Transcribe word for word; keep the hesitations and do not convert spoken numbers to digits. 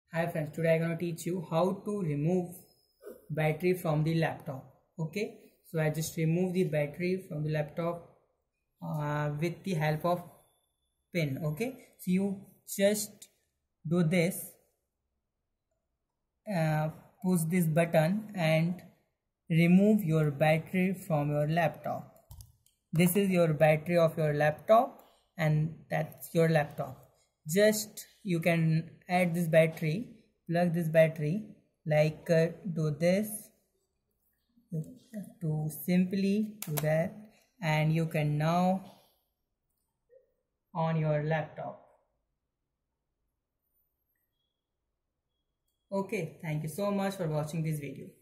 Hi friends, today I'm going to teach you how to remove battery from the laptop. Okay, so I just remove the battery from the laptop uh, with the help of pin. Okay, so you just do this, uh, push this button and remove your battery from your laptop. This is your battery of your laptop and that's your laptop. Just you can add this battery, plug this battery, like uh, do this, to simply do that, and you can now on your laptop. Okay, thank you so much for watching this video.